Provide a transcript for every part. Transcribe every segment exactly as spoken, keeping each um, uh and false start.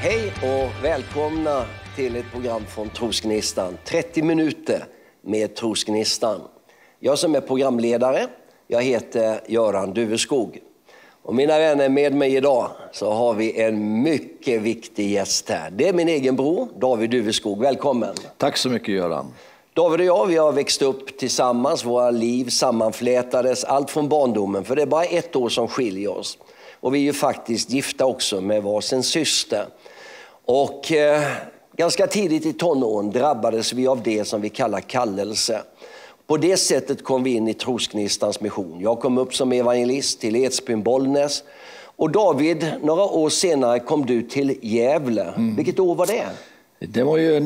Hej och välkomna till ett program från Trosgnistan. trettio minuter med Trosgnistan. Jag som är programledare, jag heter Göran Duveskog. Och mina vänner, med mig idag så har vi en mycket viktig gäst här. Det är min egen bror, David Duveskog. Välkommen. Tack så mycket, Göran. David och jag, vi har växt upp tillsammans, våra liv sammanflätades, allt från barndomen. För det är bara ett år som skiljer oss. Och vi är ju faktiskt gifta också med varsin syster. Och eh, ganska tidigt i tonåren drabbades vi av det som vi kallar kallelse. På det sättet kom vi in i Trosgnistans mission. Jag kom upp som evangelist till Edsbyn Bollnäs. Och David, några år senare kom du till Gävle. Mm. Vilket år var det? Det var ju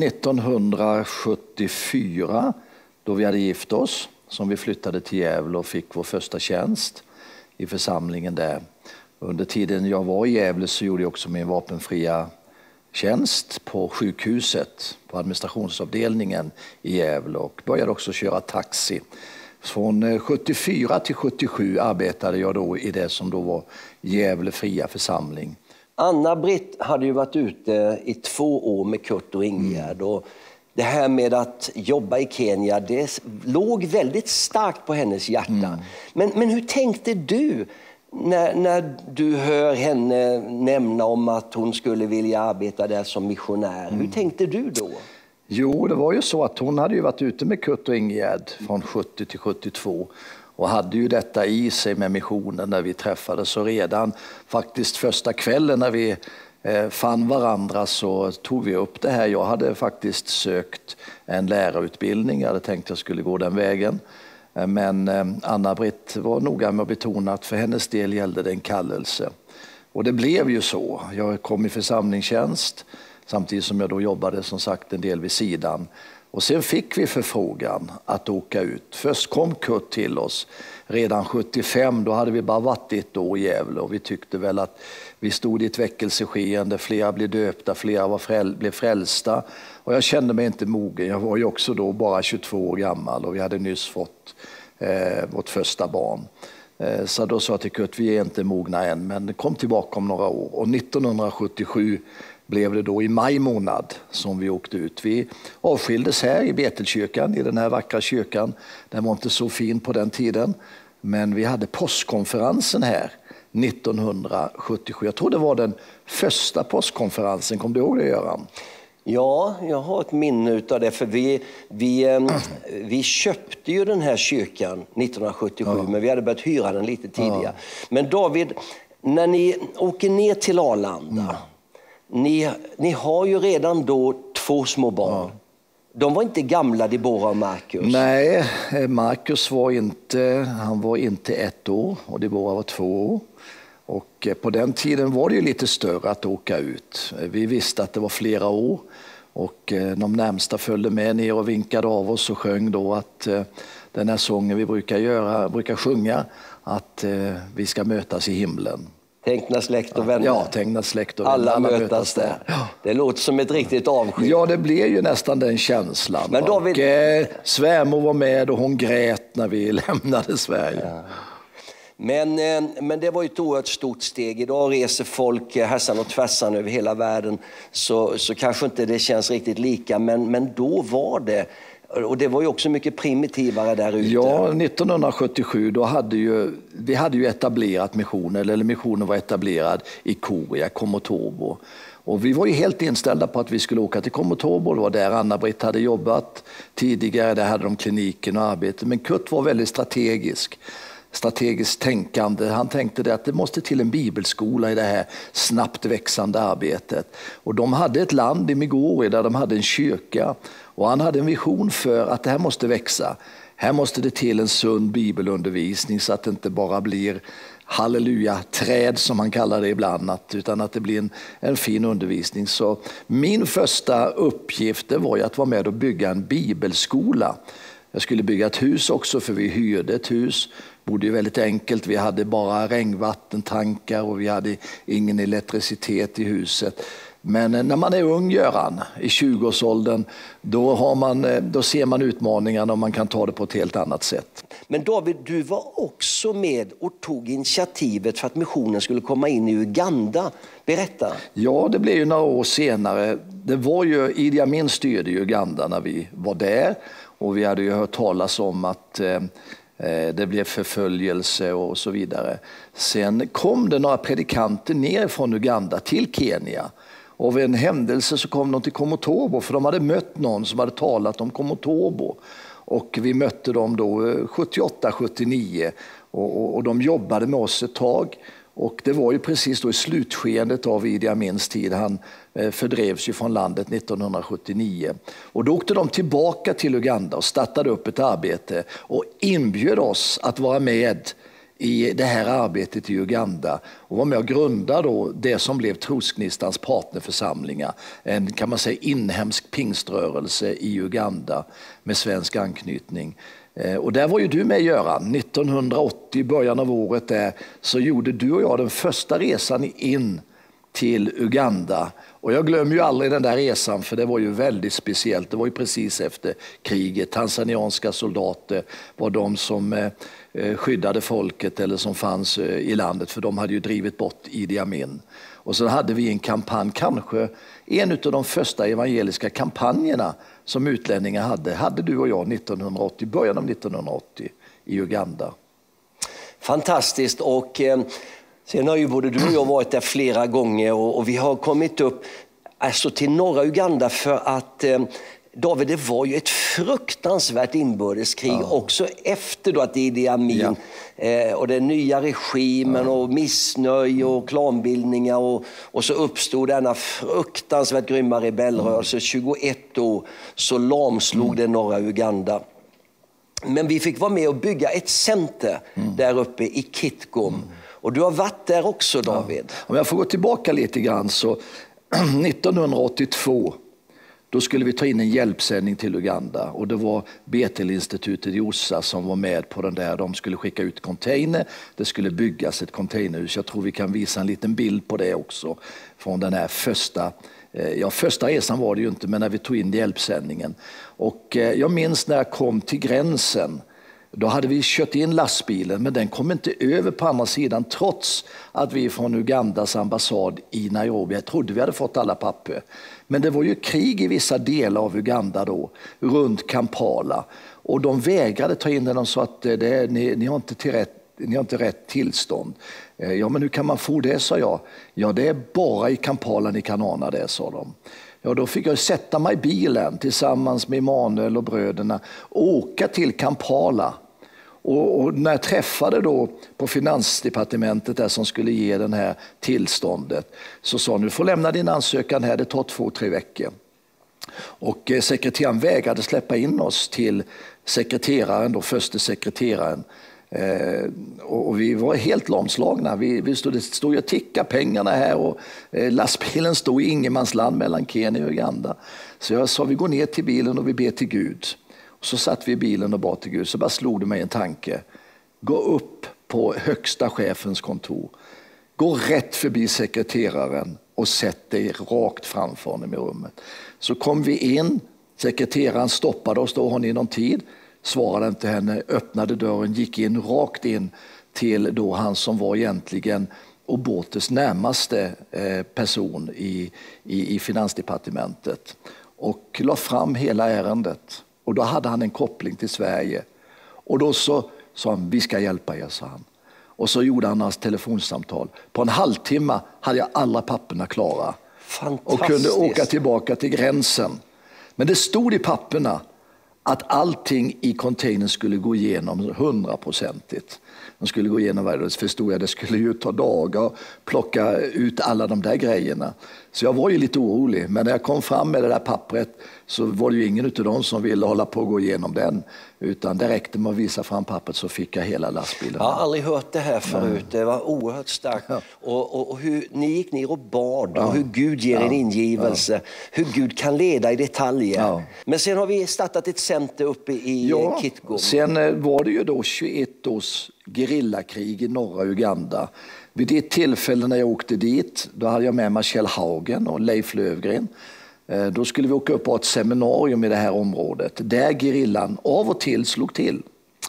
nittonhundrasjuttiofyra då vi hade gift oss. Som vi flyttade till Gävle och fick vår första tjänst i församlingen där. Under tiden jag var i Gävle så gjorde jag också min vapenfria tjänst på sjukhuset, på administrationsavdelningen i Gävle, och började också köra taxi. Från sjuttiofyra till sjuttiosju arbetade jag då i det som då var Gävle fria församling. Anna-Britt hade ju varit ute i två år med Kurt och Ingegärd. Och det här med att jobba i Kenya, det låg väldigt starkt på hennes hjärta. Mm. Men, men hur tänkte du när, när du hör henne nämna om att hon skulle vilja arbeta där som missionär? Mm. Hur tänkte du då? Jo, det var ju så att hon hade ju varit ute med Kurt och Ingegärd från sjuttio till sjuttiotvå. Och hade ju detta i sig med missionen när vi träffades. Så redan faktiskt första kvällen när vi eh, fann varandra så tog vi upp det här. Jag hade faktiskt sökt en lärarutbildning. Jag hade tänkt att jag skulle gå den vägen. Men eh, Anna-Britt var noga med att betona att för hennes del gällde det en kallelse. Och det blev ju så. Jag kom i församlingstjänst samtidigt som jag då jobbade som sagt en del vid sidan. Och sen fick vi förfrågan att åka ut. Först kom Kurt till oss redan sjuttiofem. Då hade vi bara varit ett år i Gävle och vi tyckte väl att vi stod i ett väckelseskeende. Flera blev döpta, flera var fräl- blev frälsta. Och jag kände mig inte mogen. Jag var ju också då bara tjugotvå år gammal och vi hade nyss fått eh, vårt första barn. Eh, så då sa jag till Kurt, vi är inte mogna än, men kom tillbaka om några år. Och nittonhundrasjuttiosju blev det då i maj månad som vi åkte ut. Vi avskildes här i Betelkyrkan, i den här vackra kyrkan. Den var inte så fin på den tiden, men vi hade påskkonferensen här nittonhundrasjuttiosju. Jag tror det var den första påskkonferensen, kom du ihåg det, Göran? Ja, jag har ett minne av det, för vi, vi, vi köpte ju den här kyrkan nittonhundrasjuttiosju, ja. Men vi hade börjat hyra den lite tidigare. Ja. Men David, när ni åker ner till Arlanda, mm. Ni, ni har ju redan då två små barn. Ja. De var inte gamla, Deborah och Marcus. Nej, Marcus var inte, han var inte ett år och Deborah var två år. Och på den tiden var det ju lite större att åka ut. Vi visste att det var flera år. Och de närmsta följde med ner och vinkade av oss och sjöng då att den här sången vi brukar, göra, brukar sjunga, att vi ska mötas i himlen. Tänk när släkt och vänner. Ja, tänk när släkt och vänner. Alla, alla mötas där. där. Det låter som ett riktigt avsked. Ja, det blev ju nästan den känslan. Men David... Och eh, svärmor var med och hon grät när vi lämnade Sverige. Ja. Men, eh, men det var ju ett oerhört stort steg. Idag reser folk eh, hässan och tvärsan över hela världen. Så, så kanske inte det känns riktigt lika. Men, men då var det... Och det var ju också mycket primitivare där ute. Ja, nittonhundrasjuttiosju då hade ju, vi hade ju etablerat missionen, eller missionen var etablerad i Korea, Komotobo. Och vi var ju helt inställda på att vi skulle åka till Komotobo. Det var där Anna-Britt hade jobbat tidigare, där hade de kliniken och arbete. Men Kurt var väldigt strategisk. strategiskt tänkande. Han tänkte det att det måste till en bibelskola i det här snabbt växande arbetet. Och de hade ett land i Migori där de hade en kyrka. Och han hade en vision för att det här måste växa. Här måste det till en sund bibelundervisning så att det inte bara blir halleluja-träd som man kallar det ibland, utan att det blir en, en fin undervisning. Så min första uppgift det var ju att vara med och bygga en bibelskola. Jag skulle bygga ett hus också, för vi hyrde ett hus. Bodde ju väldigt enkelt. Vi hade bara regnvattentankar och vi hade ingen elektricitet i huset. Men när man är ung, Göran, i tjugoårsåldern, då, har man, då ser man utmaningarna och man kan ta det på ett helt annat sätt. Men David, du var också med och tog initiativet för att missionen skulle komma in i Uganda. Berätta. Ja, det blev ju några år senare. Det var ju Idi Amin styrde i Uganda när vi var där. Och vi hade ju hört talas om att eh, det blev förföljelse och så vidare. Sen kom det några predikanter ner från Uganda till Kenya. Och av en händelse så kom de till Komotobo, för de hade mött någon som hade talat om Komotobo. Och vi mötte dem då sjuttioåtta sjuttionio och, och, och de jobbade med oss ett tag. Och det var ju precis då i slutskedet av Idi Amins tid. Han eh, fördrevs ju från landet nittonhundrasjuttionio. Och då åkte de tillbaka till Uganda och startade upp ett arbete och inbjöd oss att vara med i det här arbetet i Uganda och var med och grunda då det som blev Trosgnistans partnerförsamlingar. En, kan man säga, inhemsk pingströrelse i Uganda med svensk anknytning. Och där var ju du med, Göran. nittonhundraåttio, i början av året där, så gjorde du och jag den första resan in till Uganda. Och jag glömmer ju aldrig den där resan, för det var ju väldigt speciellt. Det var ju precis efter kriget. Tanzanianska soldater var de som eh, skyddade folket eller som fanns eh, i landet, för de hade ju drivit bort Idi Amin. Och så hade vi en kampanj, kanske en av de första evangeliska kampanjerna som utlänningar hade, hade du och jag nittonhundraåttio, början av nittonhundraåttio i Uganda. Fantastiskt, och eh, sen har ju både du och jag varit där flera gånger och, och vi har kommit upp alltså till norra Uganda för att eh, David, det var ju ett fruktansvärt inbördeskrig ja. också efter då att Idi Amin ja. eh, och den nya regimen ja. och missnöje och klanbildningar och, och så uppstod denna fruktansvärt grymma rebellrörelse. Mm. tjugoett år så lamslog mm. det norra Uganda. Men vi fick vara med och bygga ett center mm. där uppe i Kitgum. Mm. Och du har varit där också, David. Ja. Om jag får gå tillbaka lite grann så nittonhundraåttiotvå då skulle vi ta in en hjälpsändning till Uganda och det var Betel-institutet i Ossa som var med på den där. De skulle skicka ut container, det skulle byggas ett containerhus. Jag tror vi kan visa en liten bild på det också från den här första, ja första resan var det ju inte, men när vi tog in hjälpsändningen. Och jag minns när jag kom till gränsen, då hade vi kört in lastbilen, men den kom inte över på andra sidan trots att vi från Ugandas ambassad i Nairobi, jag trodde vi hade fått alla papper. Men det var ju krig i vissa delar av Uganda då, runt Kampala. Och de vägrade ta in den och sa att det, ni, ni, har inte till rätt, ni har inte rätt tillstånd. Ja, men hur kan man få det, sa jag. Ja, det är bara i Kampala ni kan ana det, sa de. Ja, då fick jag sätta mig i bilen tillsammans med Emanuel och bröderna och åka till Kampala. Och, och när jag träffade då på finansdepartementet där som skulle ge den här tillståndet så sa nu får lämna din ansökan här, det tar två, tre veckor. Och eh, sekreteraren vägrade släppa in oss till sekreteraren, då förste sekreteraren. Eh, och, och vi var helt lamslagna. Vi, vi stod, stod och tickade pengarna här och eh, lastbilen stod i ingenmansland mellan Kenya och Uganda. Så jag sa vi går ner till bilen och vi ber till Gud. Och så satt vi i bilen och bad till Gud. Så bara slog det mig en tanke. Gå upp på högsta chefens kontor. Gå rätt förbi sekreteraren och sätt dig rakt framför honom i rummet. Så kom vi in. Sekreteraren stoppade oss. Då har ni någon tid? Svarade inte henne. Öppnade dörren. Gick in rakt in till då han som var egentligen Obotes närmaste person i, i, i finansdepartementet. Och la fram hela ärendet. Och då hade han en koppling till Sverige. Och då så sa han, vi ska hjälpa er, sa han. Och så gjorde han hans telefonsamtal. På en halvtimme hade jag alla papperna klara. Och kunde åka tillbaka till gränsen. Men det stod i papperna att allting i containern skulle gå igenom hundraprocentigt. De skulle gå igenom varje dag. Förstod jag, det skulle ju ta dagar och plocka ut alla de där grejerna. Så jag var ju lite orolig. Men när jag kom fram med det där pappret så var det ju ingen av dem som ville hålla på att gå igenom den. Utan det räckte med att visa fram pappret så fick jag hela lastbilen. Jag har aldrig hört det här förut. Det var oerhört starkt. Ja. Och, och, och hur ni gick ner och bad. Ja. Och hur Gud ger ja. en ingivelse. Ja. Hur Gud kan leda i detaljer. Ja. Men sen har vi startat ett center uppe i ja. Kitgum. Sen var det ju då tjugoett års gerillakrig i norra Uganda. Vid det tillfället när jag åkte dit, då hade jag med mig Kjell Haugen och Leif Lövgren. Då skulle vi åka upp på ett seminarium i det här området där gerillan av och till slog till.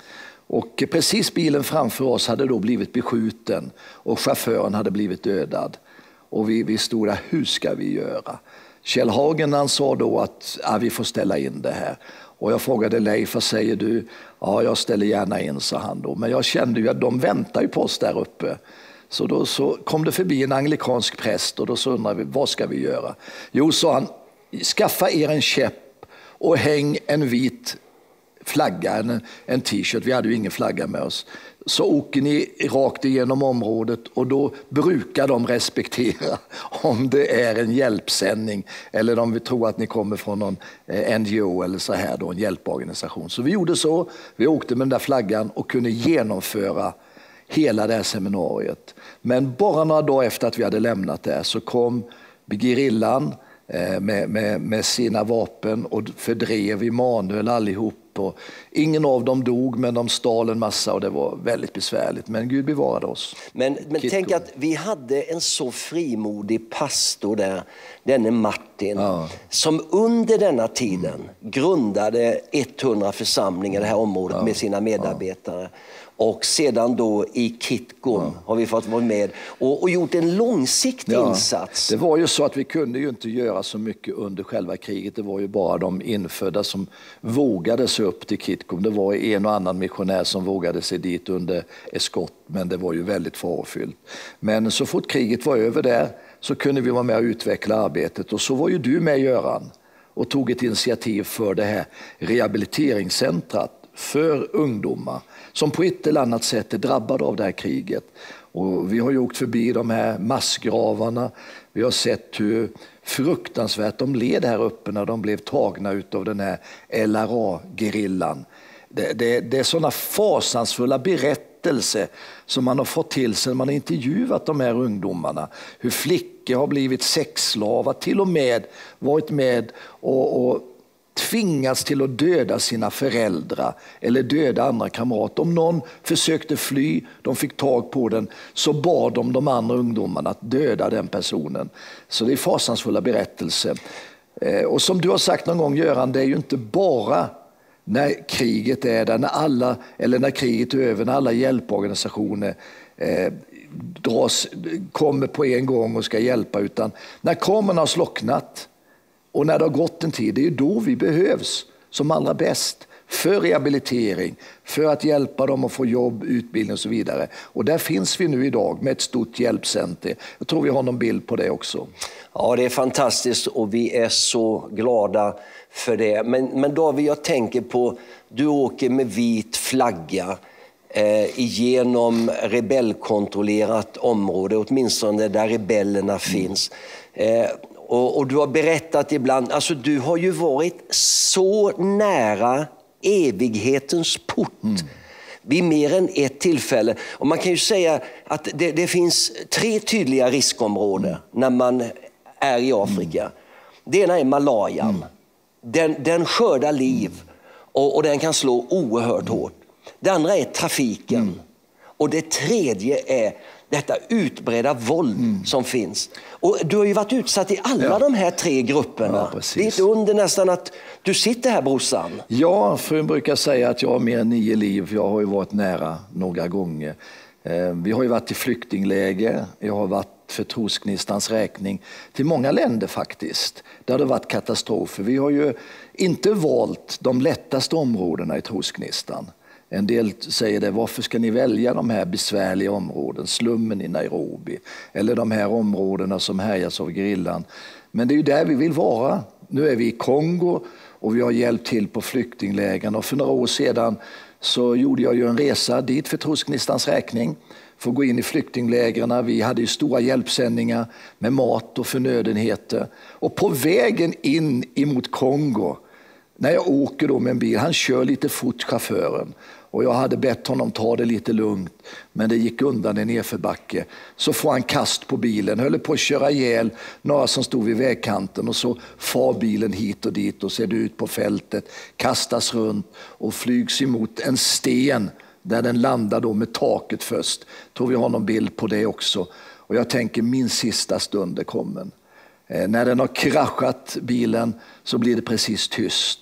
Och precis bilen framför oss hade då blivit beskjuten och chauffören hade blivit dödad. Och vi, vi stod där, hur ska vi göra? Kjell Hagen han sa då att ja, vi får ställa in det här. Och jag frågade Leif, vad säger du? Ja, jag ställer gärna in, sa han då. Men jag kände ju att de väntar ju på oss där uppe. Så då så kom det förbi en anglikansk präst och då så undrade vi, vad ska vi göra? Jo, sa han, skaffa er en käpp och häng en vit flagga, en, en t-shirt. Vi hade ju ingen flagga med oss. Så åker ni rakt igenom området och då brukar de respektera om det är en hjälpsändning eller om vi tror att ni kommer från någon N G O eller så här då, en hjälporganisation. Så vi gjorde så, vi åkte med den där flaggan och kunde genomföra hela det här seminariet. Men bara några dagar efter att vi hade lämnat det så kom gerillan med, med, med sina vapen och fördrev Immanuel allihop. Och ingen av dem dog, men de stal en massa och det var väldigt besvärligt. Men Gud bevarade oss. Men, men tänk att vi hade en så frimodig pastor där, denne Martin, ja. som under denna tiden mm. grundade hundra församlingar i det här området ja. med sina medarbetare. Ja. Och sedan då i Kitgum ja. har vi fått vara med och, och gjort en långsiktig ja. insats. Det var ju så att vi kunde ju inte göra så mycket under själva kriget. Det var ju bara de infödda som vågade sig upp till Kitgum. Det var en och annan missionär som vågade sig dit under eskort, men det var ju väldigt farofyllt. Men så fort kriget var över där så kunde vi vara med och utveckla arbetet. Och så var ju du med, Göran, och tog ett initiativ för det här rehabiliteringscentrat för ungdomar som på ett eller annat sätt är drabbade av det här kriget. Och vi har ju åkt förbi de här massgravarna. Vi har sett hur fruktansvärt de led här uppe när de blev tagna av den här L R A-gerillan. Det, det, det är sådana fasansfulla berättelser som man har fått till sig när man har intervjuat de här ungdomarna. Hur flickor har blivit sexslavar, till och med varit med och, och tvingats till att döda sina föräldrar eller döda andra kamrater. Om någon försökte fly, de fick tag på den, så bad de de andra ungdomarna att döda den personen. Så det är fasansfulla berättelser. Och som du har sagt någon gång, Göran, det är ju inte bara när kriget är där, när alla, eller när kriget är över, när alla hjälporganisationer eh, dras, kommer på en gång och ska hjälpa, utan när kamerorna har slocknat och när det har gått en tid, det är då vi behövs som allra bäst för rehabilitering, för att hjälpa dem att få jobb, utbildning och så vidare. Och där finns vi nu idag med ett stort hjälpcenter. Jag tror vi har någon bild på det också. Ja, det är fantastiskt och vi är så glada för det. Men, men David, jag tänker på, du åker med vit flagga eh, igenom rebellkontrollerat område, åtminstone där rebellerna finns. Eh, och, och du har berättat ibland, alltså du har ju varit så nära evighetens port. Mm. Vid mer än ett tillfälle. Och man kan ju säga att det, det finns tre tydliga riskområden mm. när man är i Afrika. Mm. Det ena är malayan. Mm. Den, den skördar liv och, och den kan slå oerhört mm. hårt. Det andra är trafiken. Mm. Och det tredje är detta utbredda våld mm. som finns. Och du har ju varit utsatt i alla ja. de här tre grupperna. Ja, det är inte under nästan att du sitter här, brorsan. Ja, frun brukar säga att jag har mer än nio liv. Jag har ju varit nära några gånger. Vi har ju varit i flyktingläger. Jag har varit för Trosgnistans räkning till många länder faktiskt. Där det har varit katastrofer. Vi har ju inte valt de lättaste områdena i Trosgnistan. En del säger det, varför ska ni välja de här besvärliga områden, slummen i Nairobi eller de här områdena som härjas av gerillan. Men det är ju där vi vill vara. Nu är vi i Kongo och vi har hjälpt till på flyktinglägren. Och för några år sedan så gjorde jag ju en resa dit för Trosgnistans räkning för att gå in i flyktinglägren. Vi hade ju stora hjälpsändningar med mat och förnödenheter. Och på vägen in emot Kongo, när jag åker då med en bil, han kör lite fort, chauffören. Och jag hade bett honom ta det lite lugnt, men det gick undan en nedförbacke. Så får han kast på bilen, höll på att köra ihjäl några som stod vid vägkanten. Och så far bilen hit och dit och ser ut på fältet, kastas runt och flygs emot en sten där den landar då med taket först. Tror vi har någon bild på det också. Och jag tänker, min sista stund är kommen. Eh, när den har kraschat bilen så blir det precis tyst.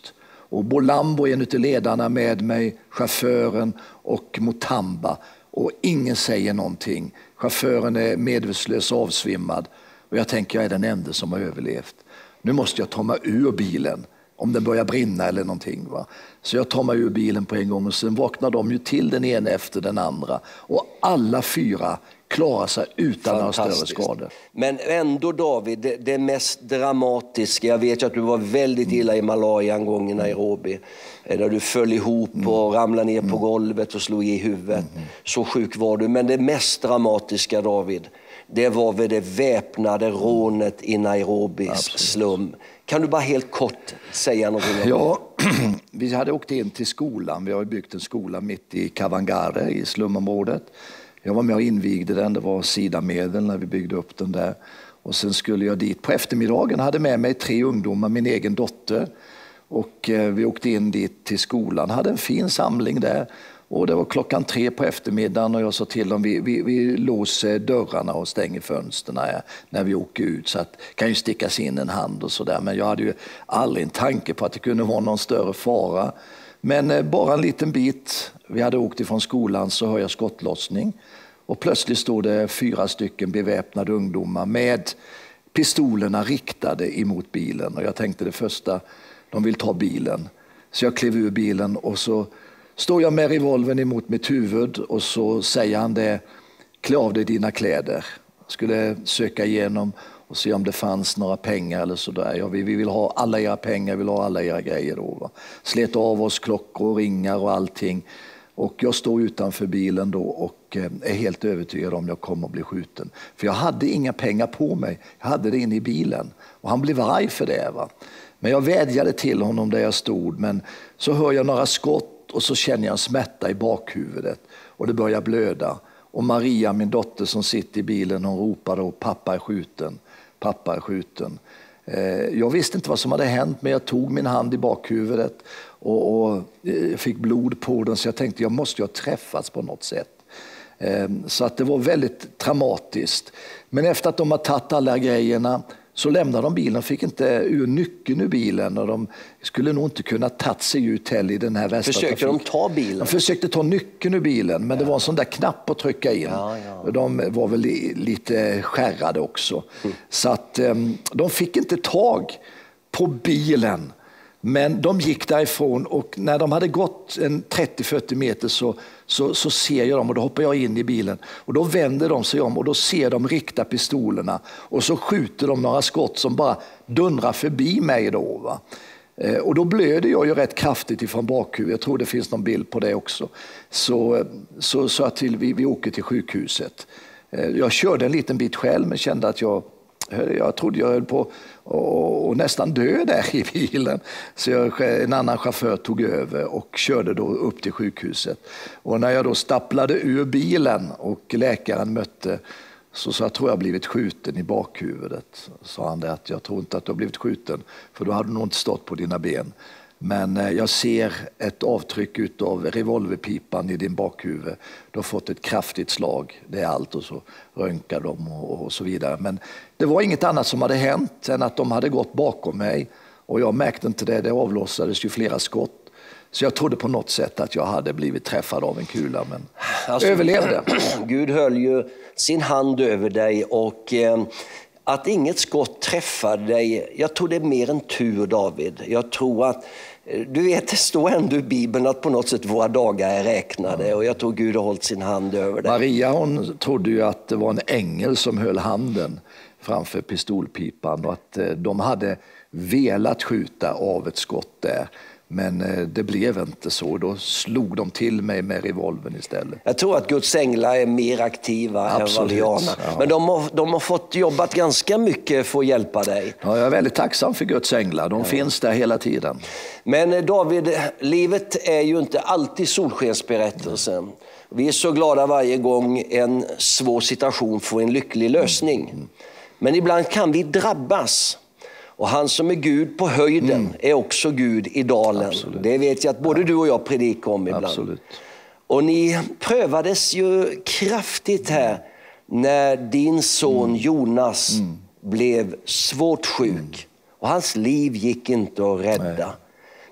Och Bolambo är en av ledarna med mig, chauffören och Mutamba. Och ingen säger någonting. Chauffören är medvetslös och avsvimmad. Och jag tänker, jag är den enda som har överlevt. Nu måste jag ta mig ur bilen. Om den börjar brinna eller någonting. Va? Så jag tar mig ur bilen på en gång. Och sen vaknar de ju till den ena efter den andra. Och alla fyra klarar sig utan några större skador. Men ändå David, det, det mest dramatiska. Jag vet ju att du var väldigt illa i Malaria en gång i Nairobi. Där du föll ihop mm. och ramlade ner mm. på golvet och slog i huvudet. Mm. Så sjuk var du. Men det mest dramatiska David, det var väl det väpnade rånet i Nairobis Absolut. slum. Kan du bara helt kort säga något om det? Ja, vi hade åkt in till skolan. Vi har byggt en skola mitt i Kavangare i slumområdet. Jag var med och invigde den. Det var SIDA-medel när vi byggde upp den där. Och sen skulle jag dit på eftermiddagen. Hade med mig tre ungdomar, min egen dotter. Och eh, vi åkte in dit till skolan. Hade en fin samling där. Och det var klockan tre på eftermiddagen och jag sa till dem vi, vi, vi låser dörrarna och stänger fönsterna när vi åker ut. Så att kan ju stickas in en hand och sådär. Men jag hade ju aldrig en tanke på att det kunde vara någon större fara. Men eh, bara en liten bit. Vi hade åkt ifrån skolan så hör jag skottlossning. Och plötsligt stod det fyra stycken beväpnade ungdomar med pistolerna riktade emot bilen. Och jag tänkte det första, de vill ta bilen. Så jag klev ur bilen och så står jag med revolvern emot mitt huvud och så säger han det, klä av dig dina kläder. Jag skulle söka igenom och se om det fanns några pengar eller sådär. Ja, vi, vi vill ha alla era pengar, vi vill ha alla era grejer då. Va? Slet av oss klockor, ringar och allting. Och jag står utanför bilen då och är helt övertygad om att jag kommer att bli skjuten. För jag hade inga pengar på mig, jag hade det inne i bilen. Och han blev arg för det. Va? Men jag vädjade till honom där jag stod, men så hör jag några skott. Och så känner jag en smärta i bakhuvudet och det börjar blöda. Och Maria, min dotter som sitter i bilen, hon ropar då, pappa är skjuten, pappa är skjuten. Eh, jag visste inte vad som hade hänt, men jag tog min hand i bakhuvudet och, och eh, fick blod på den. Så jag tänkte, jag måste ju ha träffats på något sätt. Eh, så att det var väldigt traumatiskt. Men efter att de har tagit alla grejerna så lämnade de bilen och fick inte ur nyckeln ur bilen. Och de skulle nog inte kunna ta sig ut heller i den här värsta Försökte trafik. de ta bilen? De försökte ta nyckeln ur bilen, men ja. det var en sån där knapp att trycka in. Ja, ja. Och de var väl lite skärrade också. Mm. Så att um, de fick inte tag på bilen. Men de gick därifrån och när de hade gått en trettio till fyrtio meter så, så, så ser jag dem och då hoppar jag in i bilen. Och då vänder de sig om och då ser de rikta pistolerna och så skjuter de några skott som bara dundrar förbi mig då. Va? Eh, och då blöder jag ju rätt kraftigt ifrån bakhuvudet. Jag tror det finns någon bild på det också. Så, så, så att till, vi, vi åker till sjukhuset. Eh, jag körde en liten bit själv men kände att jag Jag trodde jag höll på och nästan dö där i bilen. Så jag, en annan chaufför tog över och körde då upp till sjukhuset. Och när jag då stapplade ur bilen och läkaren mötte så sa jag, tror jag har blivit skjuten i bakhuvudet. Sa han det, att jag tror inte att du har blivit skjuten för då hade du nog inte stått på dina ben. Men jag ser ett avtryck av revolverpipan i din bakhuvud. Du har fått ett kraftigt slag, det är allt. Och så röntgar de och, och så vidare. Men det var inget annat som hade hänt än att de hade gått bakom mig. Och jag märkte inte det, det avlossades ju flera skott. Så jag trodde på något sätt att jag hade blivit träffad av en kula, men alltså, överlevde. Gud höll ju sin hand över dig och... Eh... Att inget skott träffade dig, jag tror det är mer en tur David. Jag tror att, du vet det står ändå i Bibeln att på något sätt våra dagar är räknade. Och jag tror Gud har hållit sin hand över dig. Maria hon trodde ju att det var en ängel som höll handen framför pistolpipan. Och att de hade velat skjuta av ett skott där. Men det blev inte så. Då slog de till mig med revolvern istället. Jag tror att Guds änglar är mer aktiva Absolut. än vad vi anar. Ja. Men de har, de har fått jobbat ganska mycket för att hjälpa dig. Ja, jag är väldigt tacksam för Guds änglar. De ja. finns där hela tiden. Men David, livet är ju inte alltid solskensberättelsen. Vi är så glada varje gång en svår situation får en lycklig lösning. Mm. Mm. Men ibland kan vi drabbas. Och han som är Gud på höjden mm. är också Gud i dalen. Absolut. Det vet jag att både du och jag predikar om ibland. Absolut. Och ni prövades ju kraftigt här när din son mm. Jonas mm. blev svårt sjuk. Mm. Och hans liv gick inte att rädda. Nej.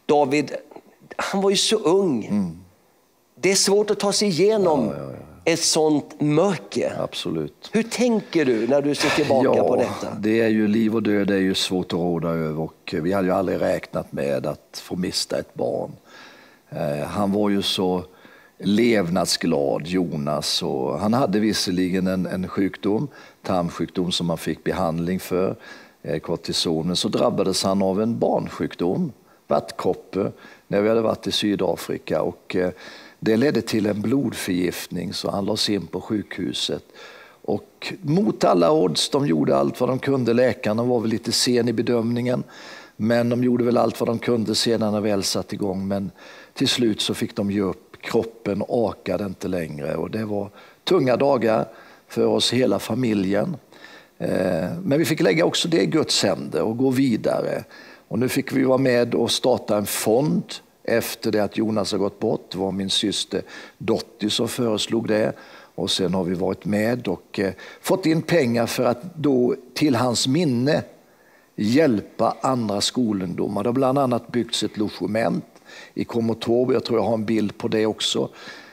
David, han var ju så ung. Mm. Det är svårt att ta sig igenom ja, ja, ja. ett sånt mörker. Absolut. Hur tänker du när du ser tillbaka ja, på detta? Det är ju liv och död, det är ju svårt att råda över. Och vi hade ju aldrig räknat med att få mista ett barn. Eh, han var ju så levnadsglad, Jonas. Och han hade visserligen en, en sjukdom, tarmsjukdom som han fick behandling för. Eh, kortison, men så drabbades han av en barnsjukdom, vattkoppor, när vi hade varit i Sydafrika. Och eh, det ledde till en blodförgiftning, så han lades in på sjukhuset. Och mot alla odds, de gjorde allt vad de kunde. Läkarna var väl lite sen i bedömningen, men de gjorde väl allt vad de kunde sedan när väl satt igång. Men till slut så fick de ge upp. Kroppen orkade inte längre och det var tunga dagar för oss hela familjen. Men vi fick lägga också det i Guds händer och gå vidare. Och nu fick vi vara med och starta en fond efter det att Jonas har gått bort. Det var min syster Dottie som föreslog det. Och sen har vi varit med och fått in pengar för att då till hans minne hjälpa andra skolungdomar. Det har bland annat byggts ett logement i Komotov. Jag tror jag har en bild på det också.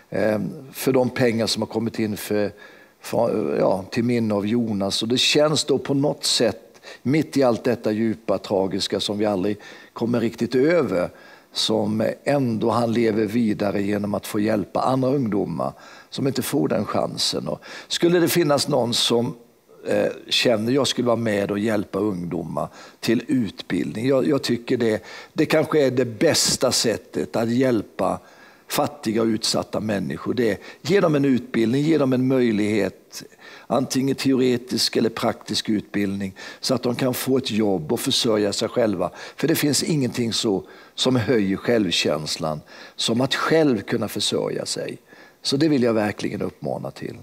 För de pengar som har kommit in för, för, ja, till minne av Jonas. Och det känns då på något sätt, mitt i allt detta djupa, tragiska som vi aldrig kommer riktigt över, som ändå han lever vidare genom att få hjälpa andra ungdomar som inte får den chansen. Och skulle det finnas någon som eh, känner jag skulle vara med och hjälpa ungdomar till utbildning. Jag, jag tycker det, det kanske är det bästa sättet att hjälpa fattiga och utsatta människor. Det är, ge dem en utbildning, ge dem en möjlighet, antingen teoretisk eller praktisk utbildning, så att de kan få ett jobb och försörja sig själva. För det finns ingenting så som höjer självkänslan som att själv kunna försörja sig. Så det vill jag verkligen uppmana till.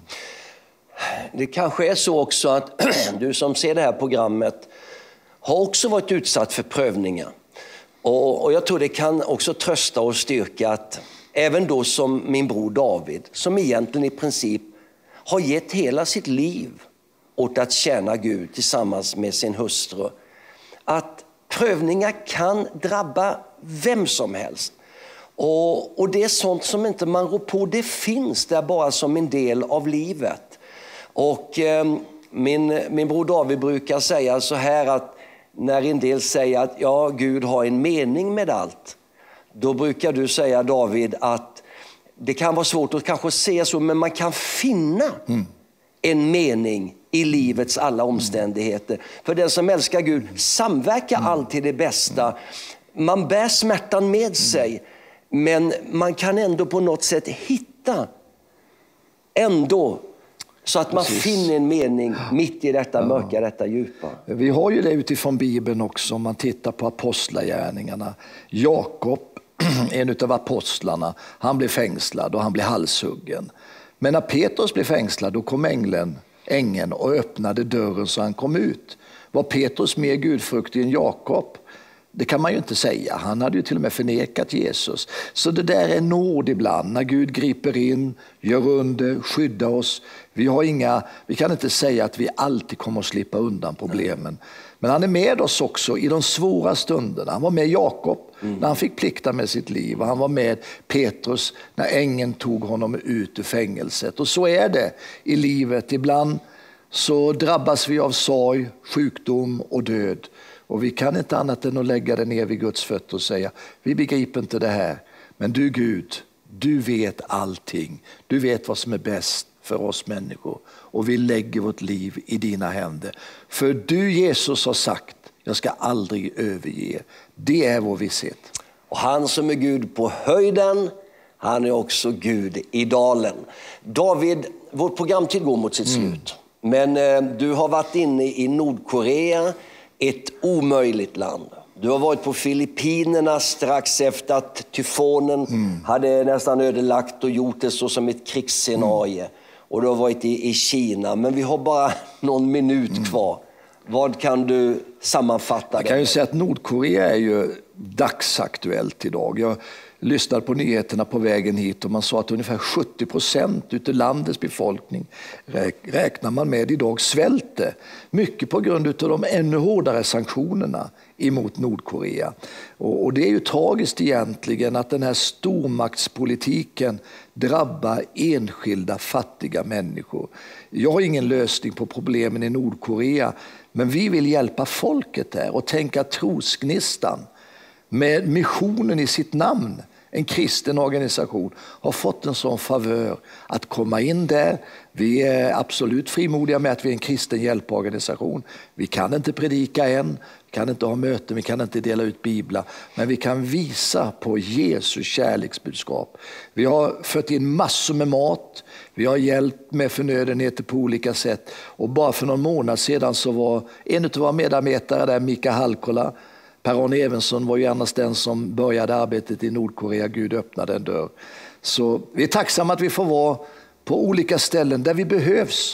Det kanske är så också att du som ser det här programmet har också varit utsatt för prövningar. Och, och jag tror det kan också trösta och styrka att även då som min bror David, som egentligen i princip har gett hela sitt liv åt att tjäna Gud tillsammans med sin hustru, att prövningar kan drabba vem som helst. Och, och det är sånt som inte man rår på, det finns där bara som en del av livet. Och eh, min, min bror David brukar säga så här, att när en del säger att ja, Gud har en mening med allt, då brukar du säga, David, att det kan vara svårt att kanske se så, men man kan finna mm. en mening i livets alla omständigheter. Mm. För den som älskar Gud samverkar mm. alltid det bästa. Man bär smärtan med mm. sig, men man kan ändå på något sätt hitta ändå, så att man Precis. finner en mening mitt i detta ja. mörka, detta djupa. Vi har ju det utifrån Bibeln också, om man tittar på apostlagärningarna. Jakob, en av apostlarna, han blev fängslad och han blev halshuggen. Men när Petrus blev fängslad, då kom ängeln, ängeln och öppnade dörren så han kom ut. Var Petrus mer gudfruktig än Jakob? Det kan man ju inte säga. Han hade ju till och med förnekat Jesus. Så det där är nåd ibland, när Gud griper in, gör under, skyddar oss. Vi, har inga, vi kan inte säga att vi alltid kommer att slippa undan problemen. Men han är med oss också i de svåra stunderna. Han var med Jakob mm. när han fick plikta med sitt liv. Och han var med Petrus när ängeln tog honom ut ur fängelset. Och så är det i livet. Ibland så drabbas vi av sorg, sjukdom och död. Och vi kan inte annat än att lägga det ner vid Guds fötter och säga, vi begriper inte det här. Men du Gud, du vet allting. Du vet vad som är bäst för oss människor. Och vi lägger vårt liv i dina händer. För du, Jesus, har sagt, jag ska aldrig överge. Det är vår visshet. Och han som är Gud på höjden, han är också Gud i dalen. David, vårt programtid går mot sitt slut. Mm. Men eh, du har varit inne i Nordkorea, ett omöjligt land. Du har varit på Filippinerna strax efter att tyfonen mm. hade nästan ödelagt och gjort det så som ett krigsscenario. Mm. Och du har varit i, i Kina. Men vi har bara någon minut mm. kvar. Vad kan du sammanfatta? Jag kan ju säga att Nordkorea är ju dagsaktuellt idag. Jag lyssnade på nyheterna på vägen hit och man sa att ungefär sjuttio procent utav landets befolkning räknar man med idag svälter. Mycket på grund av de ännu hårdare sanktionerna emot Nordkorea. Och det är ju tragiskt egentligen att den här stormaktspolitiken drabbar enskilda fattiga människor. Jag har ingen lösning på problemen i Nordkorea, men vi vill hjälpa folket där och tänka Trosgnistan med missionen i sitt namn. En kristen organisation har fått en sån favör att komma in där. Vi är absolut frimodiga med att vi är en kristen hjälporganisation. Vi kan inte predika än, vi kan inte ha möten, vi kan inte dela ut biblar, men vi kan visa på Jesu kärleksbudskap. Vi har fört in massor med mat, vi har hjälpt med förnödenheter på olika sätt. Och bara för någon månad sedan så var en av våra medarbetare där, Mika Halkola, Per-Arne Evensson var ju annars den som började arbetet i Nordkorea. Gud öppnade en dörr. Så vi är tacksamma att vi får vara på olika ställen där vi behövs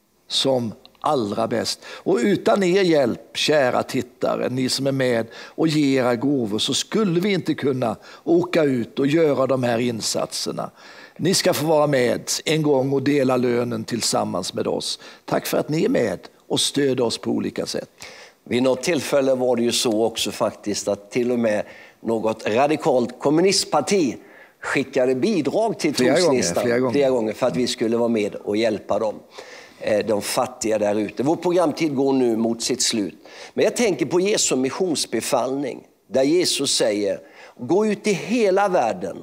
som allra bäst. Och utan er hjälp, kära tittare, ni som är med och ger era gåvor, så skulle vi inte kunna åka ut och göra de här insatserna. Ni ska få vara med en gång och dela lönen tillsammans med oss. Tack för att ni är med och stöder oss på olika sätt. Vid något tillfälle var det ju så också faktiskt att till och med något radikalt kommunistparti skickade bidrag till Trosgnistan flera, flera gånger för att vi skulle vara med och hjälpa dem, de fattiga där ute. Vår programtid går nu mot sitt slut. Men jag tänker på Jesu missionsbefallning där Jesus säger: gå ut i hela världen,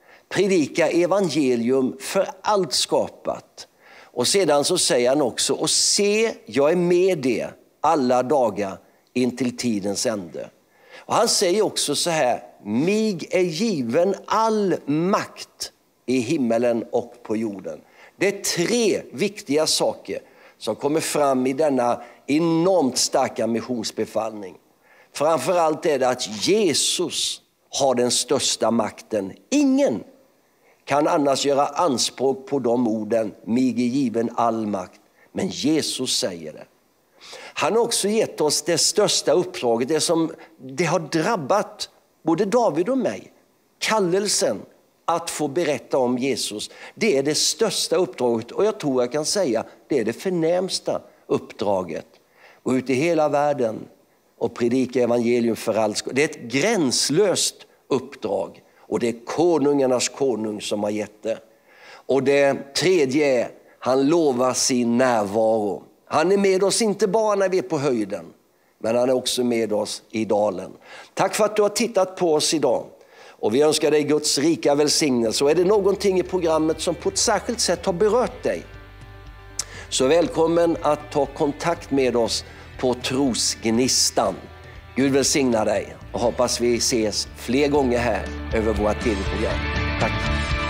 predika evangelium för allt skapat. Och sedan så säger han också: och se, jag är med er alla dagar in till tidens ände. Och han säger också så här: mig är given all makt i himmelen och på jorden. Det är tre viktiga saker som kommer fram i denna enormt starka missionsbefallning. Framförallt är det att Jesus har den största makten. Ingen kan annars göra anspråk på de orden: mig är given all makt. Men Jesus säger det. Han har också gett oss det största uppdraget, det som det har drabbat både David och mig. Kallelsen att få berätta om Jesus. Det är det största uppdraget, och jag tror jag kan säga det är det förnämsta uppdraget. Gå ut i hela världen och predika evangelium för allt. Det är ett gränslöst uppdrag, och det är konungarnas konung som har gett det. Och det tredje är: han lovar sin närvaro. Han är med oss inte bara när vi är på höjden, men han är också med oss i dalen. Tack för att du har tittat på oss idag. Och vi önskar dig Guds rika välsignelse. Och är det någonting i programmet som på ett särskilt sätt har berört dig, så välkommen att ta kontakt med oss på Trosgnistan. Gud välsigna dig, och hoppas vi ses fler gånger här över våra tv-program. Tack.